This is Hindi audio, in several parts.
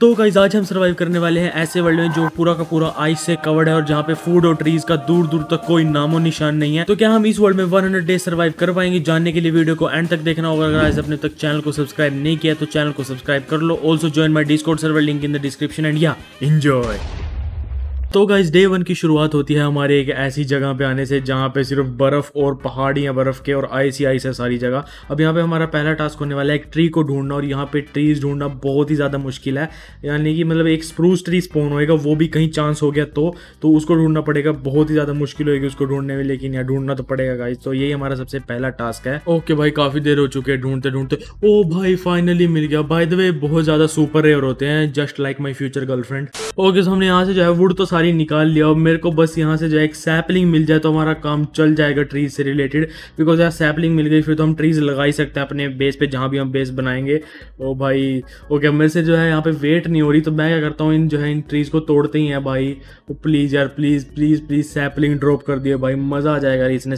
तो गाइस आज हम सर्वाइव करने वाले हैं ऐसे वर्ल्ड में जो पूरा का पूरा आइस से कवर्ड है और जहाँ पे फूड और ट्रीज का दूर दूर तक कोई नामो निशान नहीं है। तो क्या हम इस वर्ल्ड में 100 डे सर्वाइव कर पाएंगे? जानने के लिए वीडियो को एंड तक देखना होगा। अगर आज अपने तक चैनल को सब्सक्राइब नहीं किया तो चैनल को सब्सक्राइब कर लो। Also join my discord server, link in the description and yeah enjoy. तो गाइस डे 1 की शुरुआत होती है हमारे एक ऐसी जगह पे आने से जहाँ पे सिर्फ बर्फ और पहाड़ियाँ बर्फ के और आइस ही आइस है सारी जगह। अब यहाँ पे हमारा पहला टास्क होने वाला है एक ट्री को ढूंढना, और यहाँ पे ट्रीज ढूंढना बहुत ही ज़्यादा मुश्किल है। यानी कि मतलब एक स्प्रूस ट्री स्पॉन होएगा, वो भी कहीं चांस हो गया तो उसको ढूंढना पड़ेगा। बहुत ही ज़्यादा मुश्किल होगी उसको ढूंढने में, लेकिन यहाँ ढूंढना तो पड़ेगा गाइस। तो यही हमारा सबसे पहला टास्क है। ओके भाई, काफ़ी देर हो चुके हैं ढूंढते ढूंढते। ओ भाई फाइनली मिल गया। बाय द वे बहुत ज़्यादा सुपर रेयर होते हैं, just like my future girlfriend. Okay so हमने यहाँ से जो है वुड तो सारी निकाल लिया। अब मेरे को बस यहाँ से जो है एक सैपलिंग मिल जाए तो हमारा काम चल जाएगा ट्रीज से रिलेटेड। बिकॉज यार सैपलिंग मिल गई फिर तो हम ट्रीज लगा ही सकते हैं अपने बेस पे, जहाँ भी हम बेस बनाएंगे। ओ भाई ओके, मेरे से जो है यहाँ पे वेट नहीं हो रही, तो मैं क्या करता हूँ इन ट्रीज को तोड़ते ही है भाई। ओ प्लीज़ यार, please please please sapling drop कर दिया भाई, मज़ा आ जाएगा। इसने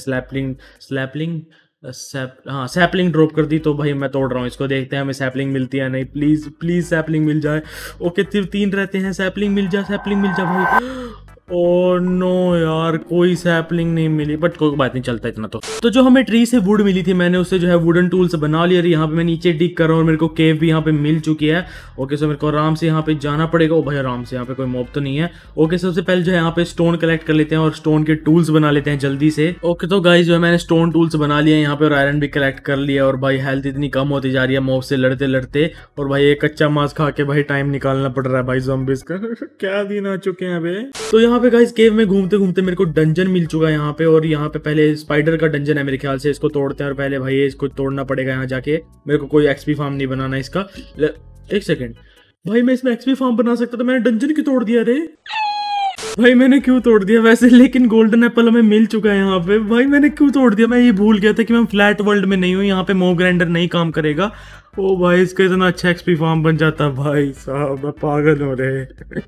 सैपलिंग ड्रॉप कर दी तो भाई मैं तोड़ रहा हूँ इसको। देखते हैं हमें सैपलिंग मिलती है नहीं। प्लीज़ प्लीज़ सैपलिंग मिल जाए। ओके सिर्फ 3 रहते हैं, सैपलिंग मिल जाए भाई। और नो यार कोई सैपलिंग नहीं मिली, बट कोई बात नहीं, चलता इतना तो जो हमें ट्री से वुड मिली थी मैंने उससे जो है वुडन टूल्स बना लिया। यहाँ पे मैं नीचे डिग कर रहा हूँ और मेरे को केव भी यहाँ पे मिल चुकी है। ओके सो मेरे को आराम से यहाँ पे जाना पड़ेगा। ओ भाई आराम से, यहाँ पे कोई मॉब तो नहीं है। ओके सबसे पहले जो है यहाँ पे स्टोन कलेक्ट कर लेते हैं और स्टोन के टूल्स बना लेते हैं जल्दी से। ओके तो गाइस जो है मैंने स्टोन टूल्स बना लिया यहाँ पे और आयरन भी कलेक्ट कर लिया। और भाई हेल्थ इतनी कम होती जा रही है मॉब से लड़ते लड़ते, और भाई एक कच्चा मांस खा के भाई टाइम निकालना पड़ रहा है भाई ज़ॉम्बीज़ का। क्या दिन आ चुके हैं अबे। तो यहाँ पे गाइस केव में घूमते घूमते मेरे को डंजन मिल चुका है यहाँ पे, और यहाँ पे पहले स्पाइडर का डंजन है मेरे ख्याल से। इसको तोड़ते हैं और पहले भाई इसको तोड़ना पड़ेगा यहाँ जाके। मेरे को कोई एक्सपी फार्म नहीं बनाना इसका। एक सेकेंड भाई, मैं इसमें एक्सपी फार्म बना सकता था, मैंने डंजन क्यों तोड़ दिया रे भाई? मैंने क्यों तोड़ दिया वैसे? लेकिन गोल्डन एप्पल हमें मिल चुका है यहाँ पे। भाई मैंने क्यों तोड़ दिया? मैं ये भूल गया था कि मैं फ्लैट वर्ल्ड में नहीं हूँ, यहाँ पे मॉब ग्राइंडर नहीं काम करेगा। ओ भाई इसका इतना अच्छा एक्सपी फार्म बन जाता भाई साहब, मैं पागल हो रहे।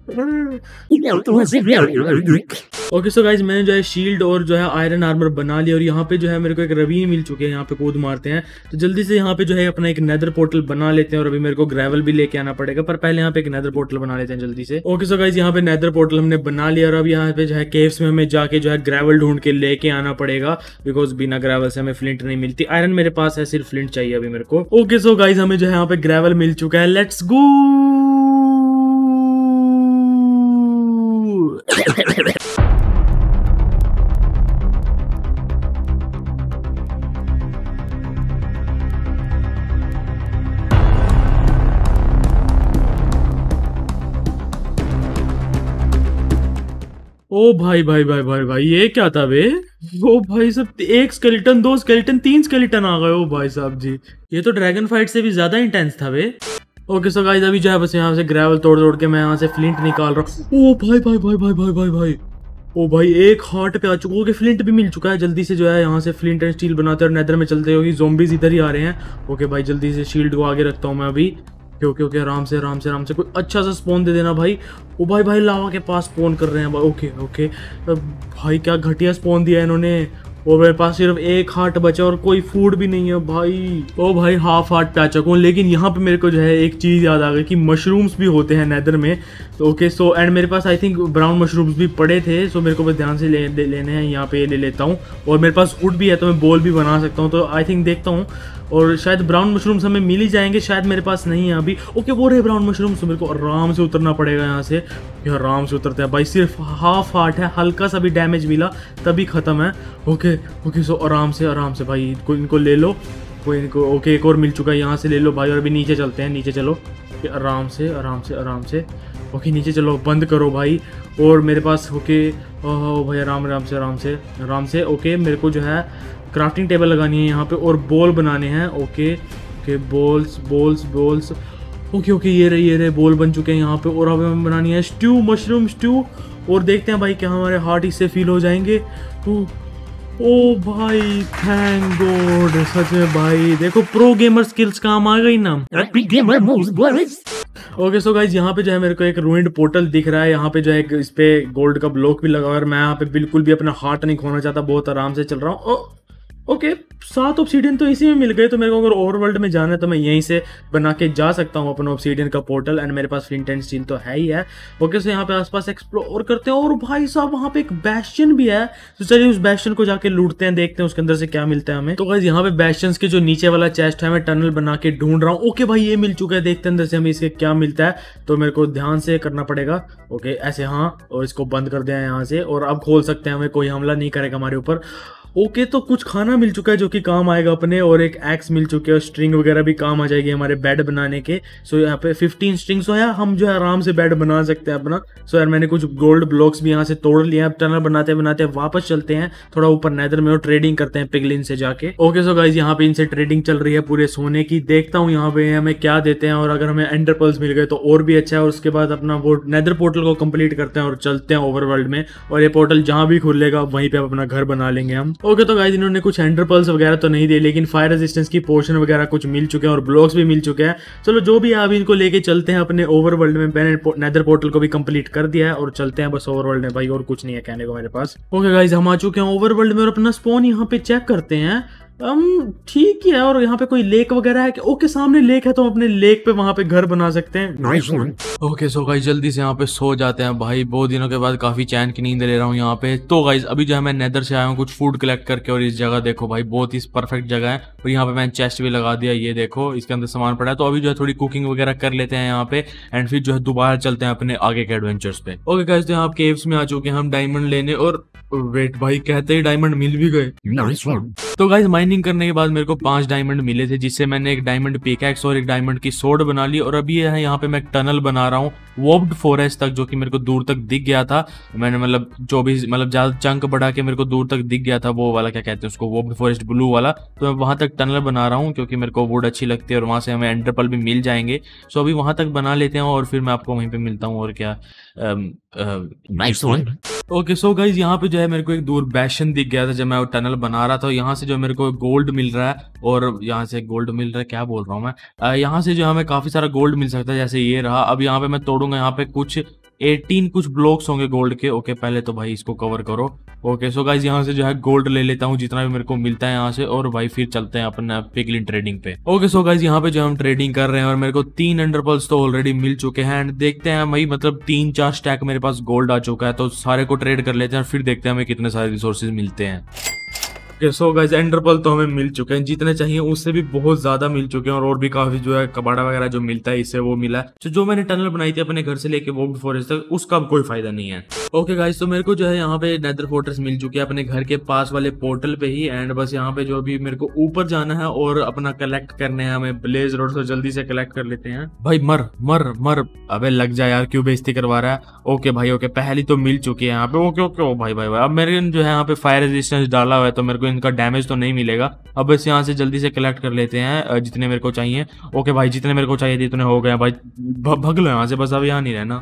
ओके सो गाइज मैंने जो है शील्ड और जो है आयरन आर्मर बना लिया, और यहाँ पे जो है मेरे को एक रवीन मिल चुके हैं, यहाँ पे कूद मारते हैं। तो जल्दी से यहाँ पे जो है अपना एक नेदर पोर्टल बना लेते हैं, और अभी मेरे को ग्रेवल भी लेके आना पड़ेगा, पर पहले यहाँ पे एक नेदर पोर्टल बना लेते हैं जल्दी से। ओके सो गाइज यहाँ पे नेदर पोर्टल हमने बना लिया, और अब यहाँ पे जो है केव्स में हमें जाके जो है ग्रेवल ढूंढ के लेके आना पड़ेगा, बिकॉज बिना ग्रेवल से हमें फ्लिंट नहीं मिलती। आयरन मेरे पास है, सिर्फ फ्लिंट चाहिए अभी मेरे को। ओके सो गाइज हमें जो है यहाँ पे ग्रेवल मिल चुका है, लेट्स गो। ओ भाई भाई भाई भाई भाई ये क्या था बे? ओ भाई सब, एक स्केलेटन, 2 स्केलेटन, 3 स्केलेटन आ गए। ओ भाई साहब जी, ये तो ड्रैगन फाइट से भी ज्यादा इंटेंस था बे। ओके सो गाइस अभी जो है बस यहाँ से ग्रेवल तोड़ तोड़ के मैं यहाँ से फ्लिंट निकाल रहा हूँ। ओ भाई भाई भाई भाई भाई भाई भाई, ओ भाई एक हार्ट पे आ चुका है। ओके फ्लिंट भी मिल चुका है। जल्दी से जो है यहाँ से फ्लिंट एंड स्टील बनाते हैं और नेदर में चलते हो, ज़ॉम्बीज़ इधर ही आ रहे हैं। ओके भाई जल्दी से शील्ड को आगे रखता हूँ मैं अभी। ओके ओके आराम से आराम से आराम से, कोई अच्छा सा स्पॉन दे देना भाई। ओ भाई भाई लावा के पास स्पॉन कर रहे हैं भाई। ओके ओके भाई क्या घटिया स्पॉन दिया इन्होंने। और मेरे पास सिर्फ एक हार्ट बचा और कोई फूड भी नहीं है भाई। ओ भाई हाफ हार्ट पे आ चुका हूँ, लेकिन यहाँ पे मेरे को जो है एक चीज़ याद आ गई कि मशरूम्स भी होते हैं नेदर में। तो ओके सो एंड मेरे पास आई थिंक ब्राउन मशरूम्स भी पड़े थे, सो मेरे को बस ध्यान से लेने हैं। यहाँ पे ले लेता हूँ, और मेरे पास वुड भी है तो मैं बॉल भी बना सकता हूँ। तो आई थिंक देखता हूँ, और शायद ब्राउन मशरूम्स हमें मिल ही जाएंगे, शायद मेरे पास नहीं है अभी। ओके वो रहे ब्राउन मशरूम्स, तो मेरे को आराम से उतरना पड़ेगा यहाँ से। आराम से उतरते हैं भाई, सिर्फ हाफ हार्ट है, हल्का सा भी डैमेज मिला तभी ख़त्म है। ओके ओके सो आराम से भाई इनको ले लो। कोई इनको ओके एक और मिल चुका है, यहाँ से ले लो भाई। और अभी नीचे चलते हैं, नीचे चलो आराम से आराम से आराम से। ओके नीचे चलो, बंद करो भाई। और मेरे पास ओके ओह भाई आराम से। ओके मेरे को जो है क्राफ्टिंग टेबल लगानी है यहाँ पे, और बॉल बनाने हैं। ओके ओके बॉल्स ओके ये रहे बॉल बन चुके हैं यहाँ पे। और अब हमें बनानी है स्ट्यू, मशरूम स्ट्यू। और देखते हैं भाई क्या हमारे हार्ट इससे फील हो जाएंगे। ओ भाई थैंक गॉड, सच में भाई देखो प्रो गेमर स्किल्स काम आ गई ना। ओके सो गाइज यहाँ पे जो है मेरे को एक रूइंड पोर्टल दिख रहा है। यहाँ पे जो है इस पे गोल्ड का ब्लॉक भी लगा हुआ है। मैं यहाँ पे बिल्कुल भी अपना हार्ट नहीं खोना चाहता, बहुत आराम से चल रहा हूँ। ओके 7 ऑब्सीडियन तो इसी में मिल गए, तो मेरे को अगर ओवरवर्ल्ड में जाना है तो मैं यहीं से बना के जा सकता हूँ अपना ऑब्सीडियन का पोर्टल, एंड मेरे पास फ्लिंट एंड स्टील तो है ही है। ओके सो यहाँ पे आसपास एक्सप्लोर करते हैं, और भाई साहब वहाँ पे एक बैस्टियन भी है, तो चलिए उस बैस्टियन को जाके लूटते हैं, देखते हैं उसके अंदर से क्या मिलता है हमें। तो गाइस यहाँ पे बैस्टियंस के जो नीचे वाला चेस्ट है मैं टनल बना के ढूंढ रहा हूँ। ओके भाई ये मिल चुका है, देखते हैं अंदर से हमें इसके क्या मिलता है, तो मेरे को ध्यान से करना पड़ेगा। ओके ऐसे हाँ, और इसको बंद कर दिया यहाँ से, और अब खोल सकते हैं, हमें कोई हमला नहीं करेगा हमारे ऊपर। ओके तो कुछ खाना मिल चुका है जो कि काम आएगा अपने, और एक एक्स मिल चुके हैं, स्ट्रिंग वगैरह भी काम आ जाएगी हमारे बेड बनाने के। सो यहाँ पे 15 स्ट्रिंग्स हो यार, हम जो है आराम से बेड बना सकते हैं अपना। सो यार मैंने कुछ गोल्ड ब्लॉक्स भी यहाँ से तोड़ लिए, अब टनल बनाते बनाते वापस चलते हैं थोड़ा ऊपर नेदर में और ट्रेडिंग करते हैं पिगलिन से जाके। ओके सो गाइज यहाँ पे इनसे ट्रेडिंग चल रही है पूरे सोने की, देखता हूँ यहाँ पे हमें क्या देते हैं, और अगर हमें एंडर पर्ल्स मिल गए तो और भी अच्छा है। और उसके बाद अपना वो नेदर पोर्टल को कंप्लीट करते हैं और चलते हैं ओवरवर्ल्ड में, और ये पोर्टल जहाँ भी खुलेगा वहीं पे अपना घर बना लेंगे हम। ओके तो गाइज इन्होंने कुछ एंडर पर्ल्स वगैरह तो नहीं दिए, लेकिन फायर रेजिस्टेंस की पोर्शन वगैरह कुछ मिल चुके हैं और ब्लॉक्स भी मिल चुके हैं। चलो जो भी है अभी इनको लेके चलते हैं अपने ओवरवर्ल्ड में। मैंने नेदर पोर्टल को भी कंप्लीट कर दिया है और चलते हैं बस ओवरवर्ल्ड में, भाई और कुछ नहीं है कहने को मेरे पास। ओके गाइज हम आ चुके हैं ओवरवर्ल्ड में, और अपना स्पॉन यहाँ पे चेक करते हैं। ठीक ही है, और यहाँ पे कोई लेक वगैरह है कि? ओके सामने लेक है, तो हम अपने लेक पे वहां पे घर बना सकते हैं। Nice one. Okay so guys जल्दी से यहाँ पे सो जाते हैं भाई, बहुत दिनों के बाद काफी चैन की नींद ले रहा हूँ यहाँ पे। तो गाइस अभी जो है मैं नेदर से आया हूँ कुछ फूड कलेक्ट करके, और इस जगह देखो भाई बहुत ही परफेक्ट जगह है, और यहाँ पे मैंने चेस्ट भी लगा दिया, ये देखो इसके अंदर सामान पड़ा है। तो अभी जो है थोड़ी कुकिंग वगैरह कर लेते हैं यहाँ पे, एंड फिर जो है दोबारा चलते हैं अपने आगे के एडवेंचर्स पे। ओके गाइस तो यहाँ केव्स में आ चुके हैं हम डायमंड लेने, और वेट भाई कहते ही डायमंड मिल भी गए। Nice one. तो गाइस माइनिंग करने के बाद मेरे को 5 डायमंड मिले थे, जिससे मैंने एक डायमंड पिकैक्स और एक डायमंड की सोर्ड बना ली। और अभी है यहाँ पे मैं एक टनल बना रहा हूँ वॉब्ड फॉरेस्ट तक, जो कि मेरे को दूर तक दिख गया था। मैंने मतलब जो भी मतलब ज्यादा चंक बढ़ा के मेरे को दूर तक दिख गया था, वो वाला क्या कहते हैं उसको, वॉब्ड फॉरेस्ट ब्लू वाला। तो मैं वहां तक टनल बना रहा हूँ क्योंकि मेरे को वुड अच्छी लगती है, और वहां से हमें एंडर पर्ल भी मिल जाएंगे। सो अभी वहां तक बना लेते हैं, और फिर मैं आपको वहीं पे मिलता हूँ। और क्या nice one. Okay so guys यहाँ पे जो है मेरे को एक दूर बैशन दिख गया था जब मैं वो टनल बना रहा था। यहाँ से जो मेरे को गोल्ड मिल रहा है, और यहाँ से गोल्ड मिल रहा है, क्या बोल रहा हूँ मैं, यहाँ से जो हमें काफी सारा गोल्ड मिल सकता है, जैसे ये रहा। अब यहाँ पे मैं तोड़ूंगा, यहाँ पे कुछ 18 कुछ ब्लॉक्स होंगे गोल्ड के। ओके पहले तो भाई इसको कवर करो। ओके सो गाइज यहाँ से जो है गोल्ड ले लेता हूँ जितना भी मेरे को मिलता है यहाँ से, और भाई फिर चलते हैं अपने पिगलिन ट्रेडिंग पे। ओके सो गाइज यहाँ पे जो हम ट्रेडिंग कर रहे हैं, और मेरे को 3 एंडर पर्ल्स तो ऑलरेडी मिल चुके हैं, एंड देखते हैं भाई मतलब 3-4 स्टैक मेरे पास गोल्ड आ चुका है, तो सारे को ट्रेड कर लेते हैं, फिर देखते हैं हमें कितने सारे रिसोर्सेज मिलते हैं। सो गाइस एंडर पर्ल तो हमें मिल चुके हैं, जितने चाहिए उससे भी बहुत ज्यादा मिल चुके हैं, और भी काफी जो है कबाड़ा वगैरह जो मिलता है इससे वो मिला है। तो जो मैंने टनल बनाई थी अपने घर से लेके वॉब्ड फॉरेस्ट तक, उसका अब कोई फायदा नहीं है। ओके गाइस तो मेरे को जो है यहाँ पे नेदर फोर्ट्रेस मिल चुकी है अपने घर के पास वाले पोर्टल पे ही, एंड बस यहाँ पे जो अभी मेरे को ऊपर जाना है और अपना कलेक्ट करने हैं हमें ब्लेज रोड, तो जल्दी से कलेक्ट कर लेते हैं। भाई मर मर मर, अबे लग जा यार, क्यों बेइज्जती करवा रहा है। ओके भाई ओके, पहली तो मिल चुकी है यहाँ पे। ओके ओके ओ भाई भाई भाई, अब मेरे जो है यहाँ पे फायर रेजिस्टेंस डाला हुआ है, तो मेरे को इनका डैमेज तो नहीं मिलेगा। अब बस यहाँ से जल्दी से कलेक्ट कर लेते हैं जितने मेरे को चाहिए। ओके भाई जितने मेरे को चाहिए थे इतने हो गए भाई, भग लो यहाँ से, बस अब यहाँ नहीं रहना।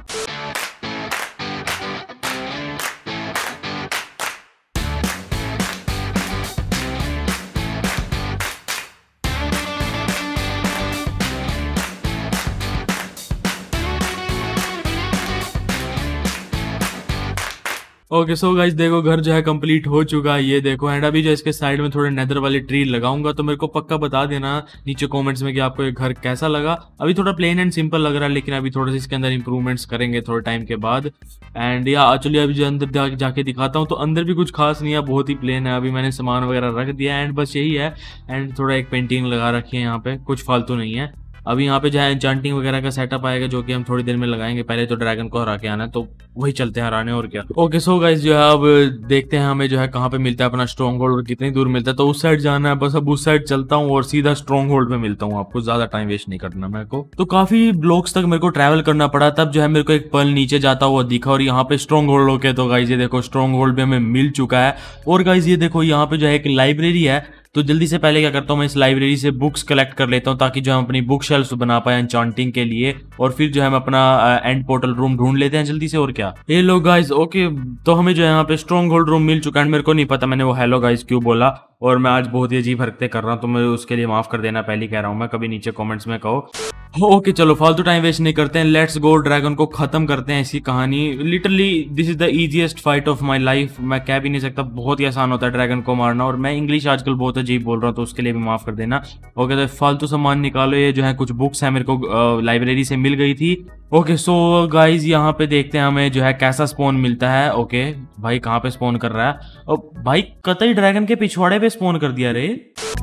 ओके सो गाइस देखो घर जो है कंप्लीट हो चुका है, ये देखो। एंड अभी जो इसके साइड में थोड़े नेदर वाली ट्री लगाऊंगा, तो मेरे को पक्का बता देना नीचे कमेंट्स में कि आपको ये घर कैसा लगा। अभी थोड़ा प्लेन एंड सिंपल लग रहा है, लेकिन अभी थोड़ा सा इसके अंदर इंप्रूवमेंट्स करेंगे थोड़े टाइम के बाद। एंड या चलिए अभी जो अंदर जाके दिखाता हूँ, तो अंदर भी कुछ खास नहीं है, बहुत ही प्लेन है। अभी मैंने सामान वगैरह रख दिया एंड बस यही है। एंड थोड़ा एक पेंटिंग लगा रखी है यहाँ पे, कुछ फालतू नहीं है। अभी यहाँ पे जो है एन्चांटिंग वगैरह का सेटअप आएगा, जो कि हम थोड़ी देर में लगाएंगे। पहले तो ड्रैगन को हरा के आना है, तो वही चलते हैं हराने, और क्या। ओके सो गाइस जो है अब देखते हैं हमें जो है कहाँ पे मिलता है अपना स्ट्रॉन्ग होल्ड, और कितनी दूर मिलता है। तो उस साइड जाना है, बस अब उस साइड चलता हूँ और सीधा स्ट्रॉन्ग होल्ड में मिलता हूँ आपको, ज्यादा टाइम वेस्ट नहीं करना मेरे को। तो काफी ब्लॉक्स तक मेरे को ट्रैवल करना पड़ा, तब जो है मेरे को एक पर्ल नीचे जाता हुआ दिखा, और यहाँ पे स्ट्रॉन्ग होल्ड होके, तो गाइस ये देखो स्ट्रॉन्ग होल्ड भी हमें मिल चुका है। और गाइस ये देखो यहाँ पे जो है एक लाइब्रेरी है, तो जल्दी से पहले क्या करता हूँ मैं इस लाइब्रेरी से बुक्स कलेक्ट कर लेता हूँ, ताकि जो हम अपनी बुक शेल्फ बना पाए एन्चांटिंग के लिए। और फिर जो है हम अपना एंड पोर्टल रूम ढूंढ लेते हैं जल्दी से, और क्या। ये लो गाइस ओके, तो हमें जो है यहाँ पे स्ट्रॉन्ग होल्ड रूम मिल चुका है। मेरे को नहीं पता मैंने वो हेलो गाइस क्यों बोला, और मैं आज बहुत ही अजीब हरकतें कर रहा हूँ, तो मैं उसके लिए माफ कर देना, पहले कह रहा हूँ मैं, कभी नीचे कमेंट्स में कहो। ओके चलो फालतू टाइम वेस्ट नहीं करते हैं, लेट्स गो ड्रैगन को खत्म करते हैं। इसकी कहानी literally this is the easiest fight of my life, मैं कह भी नहीं सकता, बहुत ही आसान होता है ड्रैगन को मारना। और मैं इंग्लिश आजकल बहुत सच ही बोल रहा हूँ, तो उसके लिए भी माफ़ कर देना। ओके, तो फालतू सामान निकालो। ये जो है कुछ बुक्स हैं, मेरे को लाइब्रेरी से मिल गई थी। ओके सो गाइज यहाँ पे देखते हैं हमें जो है कैसा स्पॉन मिलता है। ओके भाई कहाँ पे स्पॉन कर रहा है? और भाई कतई ड्रैगन के पिछवाड़े पे स्पॉन कर दिया रे।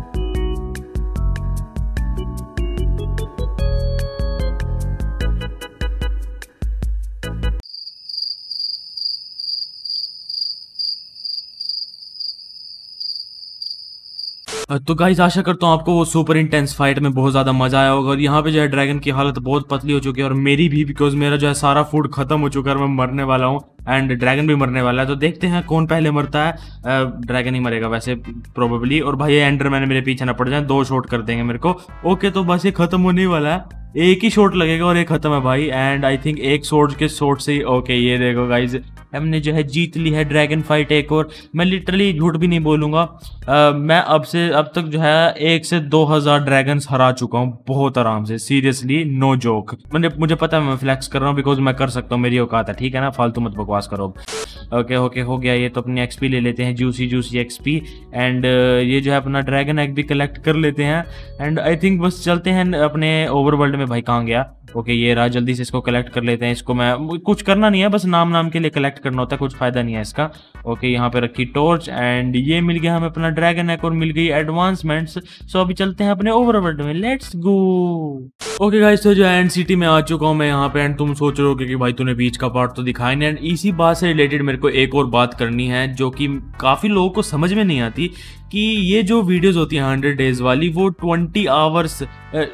तो गाइस आशा करता हूँ आपको वो सुपर इंटेंस फाइट में बहुत ज्यादा मजा आया होगा। और यहाँ पे जो है ड्रैगन की हालत बहुत पतली हो चुकी है और मेरी भी, बिकॉज मेरा जो है सारा फूड खत्म हो चुका है और मैं मरने वाला हूँ एंड ड्रैगन भी मरने वाला है। तो देखते हैं कौन पहले मरता है। ड्रैगन ही मरेगा वैसे प्रोबेबली। और भाई एंडरमैन मेरे पीछे ना पड़ जाए, 2 शॉट कर देंगे मेरे को। ओके तो बस ये खत्म होने वाला है, एक ही शॉट लगेगा और ये खत्म है भाई। एंड आई थिंक एक शॉट से ही ओके ये देखो गाइज हमने जो है जीत ली है ड्रैगन फाइट एक और। मैं लिटरली झूठ भी नहीं बोलूंगा, मैं अब तक जो है 1 से 2000 ड्रैगन्स हरा चुका हूँ बहुत आराम से, सीरियसली नो जोक। मुझे पता है मैं फ्लैक्स कर रहा हूँ बिकॉज मैं कर सकता हूँ, मेरी औकात है, ठीक है ना, फालतू मत बकवास करो। ओके हो गया ये। तो अपनी एक्सपी ले लेते हैं, जूसी एक्सपी। एंड ये जो है अपना ड्रैगन एग भी कलेक्ट कर लेते हैं। एंड आई थिंक बस चलते हैं अपने ओवरवर्ल्ड में। भाई कहाँ गया? ओके ये रहा, जल्दी से इसको कलेक्ट कर लेते हैं। इसको मैं कुछ करना नहीं है, बस नाम के लिए कलेक्ट करना होता है, कुछ फायदा नहीं है इसका। ओके यहाँ पे रखी टॉर्च एंड ये मिल गया हमें अपना ड्रैगन एग और मिल गई एडवांसमेंट्स। सो अभी चलते हैं अपने ओवरवर्ल्ड में, लेट्स गो। ओके गाइस तो जो है एंड सिटी में आ चुका हूँ मैं यहाँ पे। एंड तुम सोच रहे हो कि भाई तूने बीच का पार्ट तो दिखाया नहीं। एंड इसी बात से रिलेटेड मेरे को एक और बात करनी है जो कि काफी लोगों को समझ में नहीं आती कि ये जो वीडियोस होती हैं 100 डेज वाली, वो 20 आवर्स या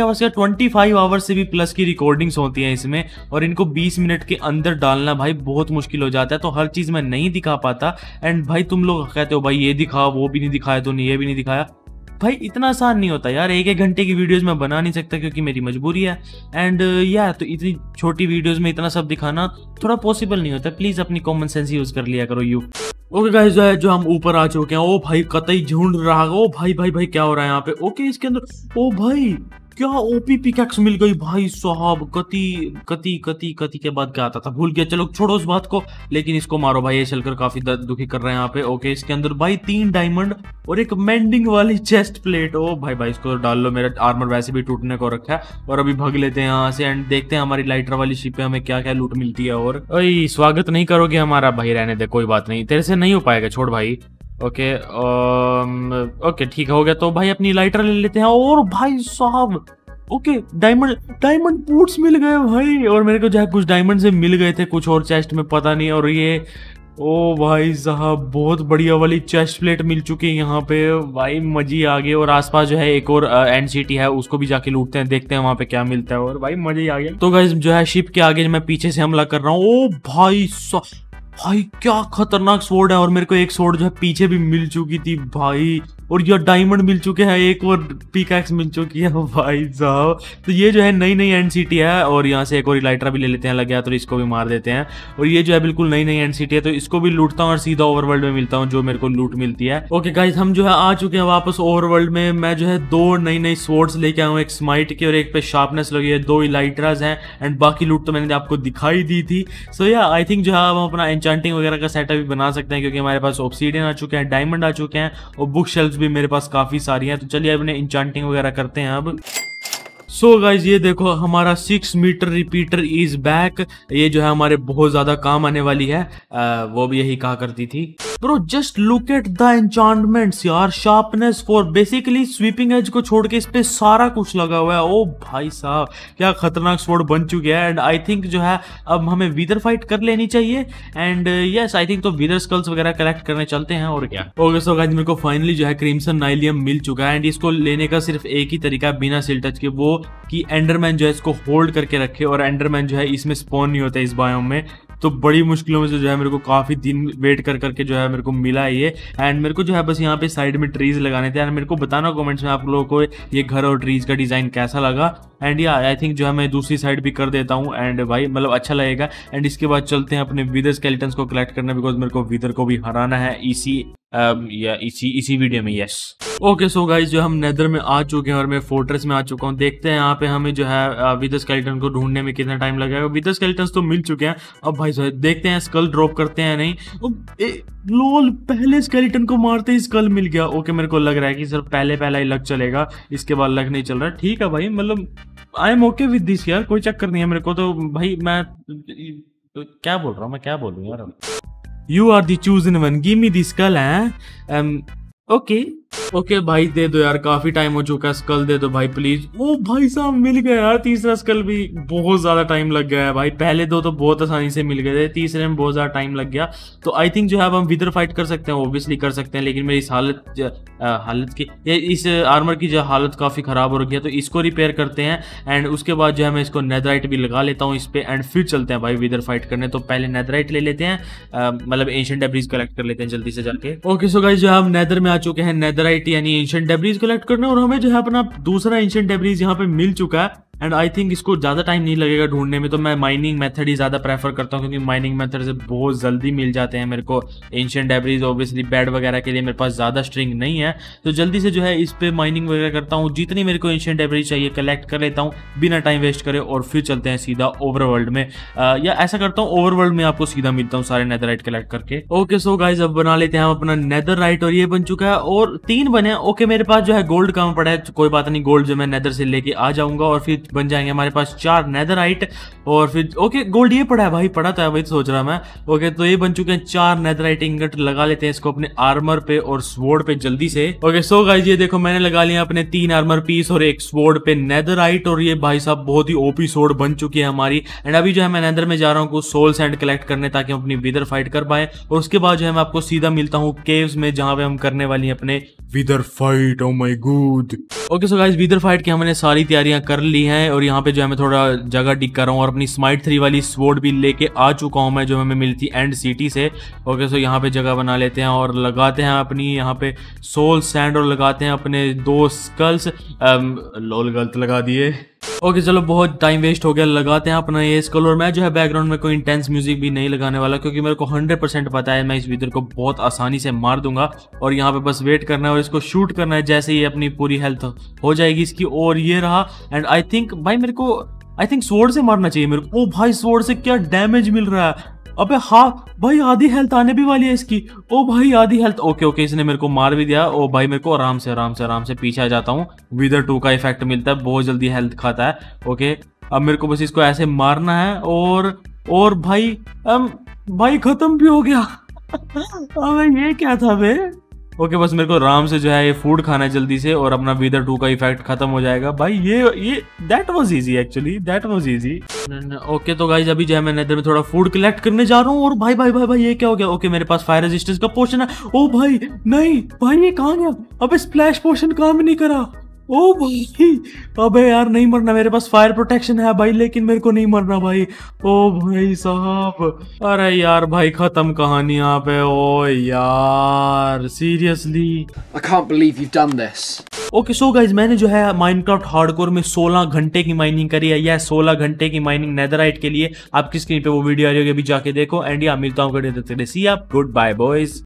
25 आवर्स से भी प्लस की रिकॉर्डिंग्स होती हैं इसमें, और इनको 20 मिनट के अंदर डालना भाई बहुत मुश्किल हो जाता है। तो हर चीज़ मैं नहीं दिखा पाता। एंड भाई तुम लोग कहते हो भाई ये दिखा, वो भी नहीं दिखाया, तूने ये भी नहीं दिखाया। भाई इतना आसान नहीं होता यार, 1-1 घंटे की वीडियोस में बना नहीं सकता क्योंकि मेरी मजबूरी है। एंड या तो इतनी छोटी वीडियोस में इतना सब दिखाना थोड़ा पॉसिबल नहीं होता। प्लीज अपनी कॉमन सेंस यूज कर लिया करो यू। ओके गाइस जो हम ऊपर आ चुके हैं। ओ भाई कतई झुंड रहा। ओ भाई क्या हो रहा है यहाँ पे? ओके इसके अंदर ओ भाई क्या ओपी पिकैक्स मिल गई भाई साहब। कति के बाद क्या आता था भूल गया, चलो छोड़ो उस बात को। लेकिन इसको मारो भाई, ये चलकर काफी दुखी कर रहे हैं यहाँ पे। ओके इसके अंदर भाई 3 डायमंड और एक मेंडिंग वाली चेस्ट प्लेट। ओ भाई इसको डाल लो, मेरा आर्मर वैसे भी टूटने को रखा है। और अभी भाग लेते हैं यहाँ से एंड देखते हैं हमारी लाइटर वाली शिप पे हमें क्या क्या लूट मिलती है। और ओए स्वागत नहीं करोगे हमारा? भाई रहने दे, कोई बात नहीं, तेरे से नहीं हो पाएगा, छोड़ भाई। ओके ठीक हो गया। तो भाई अपनी लाइटर ले लेते हैं। और भाई साहब ओके डायमंड बूट्स मिल गए भाई। और मेरे को जो है कुछ डायमंड से मिल गए थे, कुछ और चेस्ट में पता नहीं। और ये ओ भाई साहब बहुत बढ़िया वाली चेस्ट प्लेट मिल चुकी है यहाँ पे भाई, मजी आ गई। और आसपास जो है एक और एंड सिटी है, उसको भी जाके लूटते हैं, देखते हैं वहां पे क्या मिलता है। और भाई मजे ही आ गया। तो गाइस जो है शिप के आगे मैं पीछे से हमला कर रहा हूँ। ओ भाई क्या खतरनाक स्वॉर्ड है। और मेरे को एक स्वॉर्ड जो है पीछे भी मिल चुकी थी भाई, और ये डायमंड मिल चुके हैं, एक और पिकैक्स मिल चुकी है भाई साहब। तो ये जो है नई एंड सिटी है। और यहाँ से एक और इलाइट्रा भी ले लेते हैं, लग गया तो इसको भी मार देते हैं। और ये जो है बिल्कुल नई एंड सिटी है, तो इसको भी लूटता हूँ और सीधा ओवरवर्ल्ड में मिलता हूँ जो मेरे को लूट मिलती है। ओके गाइस हम जो है आ चुके हैं वापस ओवरवर्ल्ड में। मैं जो है 2 नई स्वॉर्ड्स लेके आया हूँ, एक स्माइट की और एक पे शार्पनेस लगी है, 2 इलाइट्राज हैं। एंड बाकी लूट तो मैंने आपको दिखाई दी थी। सो या आई थिंक जो है हम अपना एन्चेंटिंग वगैरह का सेटअप भी बना सकते हैं, क्योंकि हमारे पास ऑब्सीडियन आ चुके हैं, डायमंड आ चुके हैं और बुक शेल्फ्स भी मेरे पास काफी सारी हैं। तो चलिए अपने इंचांटिंग वगैरह करते हैं अब। सो गाइज ये देखो हमारा 6 मीटर रिपीटर इज बैक। ये जो है हमारे बहुत ज्यादा काम आने वाली है। वो भी यही कहा करती थी। Bro just look at the enchantments यार, शार्पनेस 4, बेसिकली स्वीपिंग एज को छोड़ के इस पे सारा कुछ लगा हुआ है। ओ भाई साहब क्या खतरनाक स्वॉर्ड बन चुकी है। एंड आई थिंक जो है अब हमें विदर फाइट कर लेनी चाहिए। एंड यस आई थिंक तो विदर स्कल्स वगैरह कलेक्ट करने चलते हैं। और क्या ओके सो गाइज मेरे को फाइनली जो है क्रिम्सन नाइलियम मिल चुका है। एंड इसको लेने का सिर्फ एक ही तरीका है बिना सिल टच के, वो कि एंडरमैन जो है इसको होल्ड करके रखे। और एंडरमैन जो है इसमें स्पॉन नहीं होता इस बायोम में। तो बड़ी मुश्किलों में से जो है मेरे को काफी दिन वेट कर करके जो है मेरे को मिला है ये। एंड मेरे को जो है बस यहाँ पे साइड में ट्रीज लगाने थे। एंड मेरे को बताना कमेंट्स में आप लोगों को ये घर और ट्रीज का डिजाइन कैसा लगा। एंड या आई थिंक जो है मैं दूसरी साइड भी कर देता हूँ। एंड भाई मतलब अच्छा लगेगा। एंड इसके बाद चलते हैं अपने विदर स्केलेटन्स को कलेक्ट करना, बिकॉज मेरे को विदर को भी हराना है इसी या इसी वीडियो में। यस ओके सो गाइस जो हम नेदर में आ चुके हैं और मैं फोर्ट्रेस में आ चुका हूँ। देखते हैं यहाँ पे हमें जो है विदर स्केलेटन को ढूंढने में कितना टाइम लगेगा। विदर स्केलेटन्स तो मिल चुके हैं, अब भाई साहब देखते हैं स्कल ड्रॉप करते हैं नहीं। लोल पहले स्केलेटन को मारते ही स्कल मिल गया। ओके मेरे को लग रहा है कि सिर्फ पहला ही लग चलेगा, इसके बाद लग नहीं चल रहा। ठीक है भाई, मतलब I am okay with this यार, कोई चक्कर नहीं है मेरे को तो भाई। मैं क्या बोल रहा हूँ, मैं क्या बोलूँ यार। You are the chosen one, give me the skull है। ओके भाई दे दो यार, काफी टाइम हो चुका है, स्कल दे दो भाई प्लीज। ओ भाई साहब मिल गया यार तीसरा स्कल भी। बहुत ज्यादा टाइम लग गया है भाई, पहले दो तो बहुत आसानी से मिल गए थे, तीसरे में बहुत ज्यादा टाइम लग गया। तो आई थिंक जो है अब हम विदर फाइट कर सकते हैं, ऑब्वियसली कर सकते हैं, लेकिन मेरी इस हालत की इस आर्मर की जो हालत काफी खराब हो रही है, तो इसको रिपेयर करते हैं एंड उसके बाद जो है मैं इसको नेदराइट भी लगा लेता हूँ इस पे एंड फिर चलते हैं भाई विदर फाइट करने। तो पहले नेदराइट ले लेते हैं, मतलब एंशिएंट डेब्रिज कलेक्ट कर लेते हैं जल्दी से जाके। ओके सो गाइस जो है हम नेदर में आ चुके हैं, नेदराइट यानी एंशिएंट डेब्रिज कलेक्ट करने, और हमें जो है अपना दूसरा एंशिएंट डेब्रिज यहाँ पे मिल चुका है एंड आई थिंक इसको ज्यादा टाइम नहीं लगेगा ढूंढने में। तो मैं माइनिंग मेथड ही ज्यादा प्रेफर करता हूँ, क्योंकि माइनिंग मेथड से बहुत जल्दी मिल जाते हैं मेरे को एंशिएंट डेब्रिज। ऑब्वियसली बेड वगैरह के लिए मेरे पास ज्यादा स्ट्रिंग नहीं है, तो जल्दी से जो है इस पे माइनिंग वगैरह करता हूँ, जितनी मेरे को एंशिएंट डेब्रिज चाहिए कलेक्ट कर लेता हूँ बिना टाइम वेस्ट करे, और फिर चलते हैं सीधा ओवरवर्ल्ड में। या ऐसा करता हूँ ओवरवर्ल्ड में आपको सीधा मिलता हूँ सारे नेदराइट कलेक्ट करके। ओके सो गाइज अब बना लेते हैं हम अपना नेदराइट, और ये बन चुका है और 3 बने। ओके मेरे पास जो है गोल्ड कम पड़ा है, कोई बात नहीं, गोल्ड जो मैं नेदर से लेके आ जाऊंगा और फिर बन जाएंगे हमारे पास 4 नेदराइट। और फिर ओके गोल्ड ये पड़ा है भाई, पड़ा तो है भाई, सोच रहा मैं। ओके तो ये बन चुके हैं 4 नेदराइट इंगट, लगा लेते हैं इसको अपने आर्मर पे और स्वॉर्ड पे जल्दी से। ओके सो गाइस ये देखो मैंने लगा लिया अपने 3 आर्मर पीस और 1 स्वॉर्ड पे नेदराइट, और ये भाई साहब बहुत ही ओपी स्वॉर्ड बन चुकी है हमारी। एंड अभी जो है मैं नेदर में जा रहा हूँ कुछ सोल सैंड कलेक्ट करने, ताकि हम अपनी विदर फाइट कर पाए, और उसके बाद जो है मैं आपको सीधा मिलता हूँ केव्स में, जहां पे हम करने वाली है अपने wither fight. Oh my god. Okay so guys wither fight की हमने सारी तैयारियां कर ली हैं, और यहाँ पे जो है मैं थोड़ा जगह टिक कर रहा हूँ, और अपनी स्माइट 3 वाली स्वॉर्ड भी लेके आ चुका हूँ मैं, जो हमें मिलती एंड सिटी से। ओके सो यहाँ पे जगह बना लेते हैं और लगाते हैं अपनी यहाँ पे सोल सैंड, और लगाते हैं अपने 2 स्कल्स। लोल गलत लगा दिए। ओके चलो बहुत टाइम वेस्ट हो गया, लगाते हैं अपना ये स्कल। और मैं जो है बैकग्राउंड में कोई इंटेंस म्यूजिक भी नहीं लगाने वाला, क्योंकि मेरे को 100% पता है मैं इस विदर को बहुत आसानी से मार दूंगा, और यहाँ पे बस वेट करना है और इसको शूट करना है जैसे ही अपनी पूरी हेल्थ हो जाएगी इसकी। और ये रहा, एंड आई थिंक भाई मेरे को स्वॉर्ड से मारना चाहिए मेरे को। ओ भाई स्वॉर्ड से क्या डैमेज मिल रहा है। अबे हाँ भाई आधी हेल्थ आने भी वाली है इसकी। ओ भाई आधी हेल्थ। ओके इसने मेरे को मार भी दिया। ओ भाई मेरे को आराम से पीछे आ जाता हूँ। विदर 2 का इफेक्ट मिलता है, बहुत जल्दी हेल्थ खाता है। ओके अब मेरे को बस इसको ऐसे मारना है, और भाई खत्म भी हो गया। अबे ये क्या था बे। ओके बस मेरे को आराम से जो है ये फूड खाना है जल्दी से, और अपना विदर 2 का इफेक्ट खत्म हो जाएगा भाई। ये that was easy, actually that was easy. Okay तो गाइस अभी जो है मैं नेदर में थोड़ा फूड कलेक्ट करने जा रहा हूँ, और भाई ये क्या हो गया। ओके मेरे पास फायर रेजिस्टेंस का पोशन है। ओ भाई नहीं भाई ये कहाँ गया। अबे स्प्लैश पोशन काम नहीं करा। ओ भाई अबे यार नहीं मरना, मेरे पास फायर प्रोटेक्शन है भाई, लेकिन मेरे को नहीं मरना भाई। ओ भाई साहब, अरे यार भाई खत्म कहानी यहाँ पे। ओ यार seriously I can't believe you've done this. Okay so guys मैंने जो है माइनक्राफ्ट हार्डकोर में 16 घंटे की माइनिंग करी है, या 16 घंटे की माइनिंग नेदराइट के लिए। आपकी स्क्रीन पे वो वीडियो आ रही होगी, अभी जाके देखो। एंड या मिलता हूँ, सी आप, गुड बाय बॉयज।